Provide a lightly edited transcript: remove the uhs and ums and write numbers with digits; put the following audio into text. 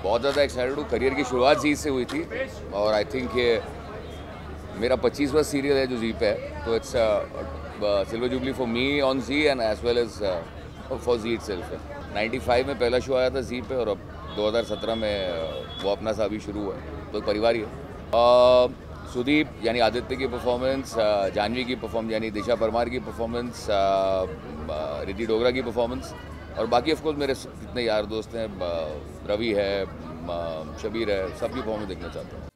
बहुत ज़्यादा एक्साइटेड हूँ। करियर की शुरुआत जी से हुई थी और आई थिंक ये मेरा 25वां सीरियल है जो जी पे है, तो it's silver jubilee for me on Zee and as well as for Zee itself. 95 में पहला शो आया था जी पे और अब 2017 में वो अपना सा अभी शुरू हुआ है, तो परिवार ही है। सुदीप यानी आदित्य की परफॉर्मेंस, जानवी की परफॉर्मेंस यानी दिशा परमार की परफॉर्मेंस, रिद्धि डोगरा की परफॉर्मेंस और बाकी ऑफकोर्स मेरे जितने यार दोस्त हैं, रवि है, शबीर है, सबकी परफॉर्मेंस देखना चाहता हूँ।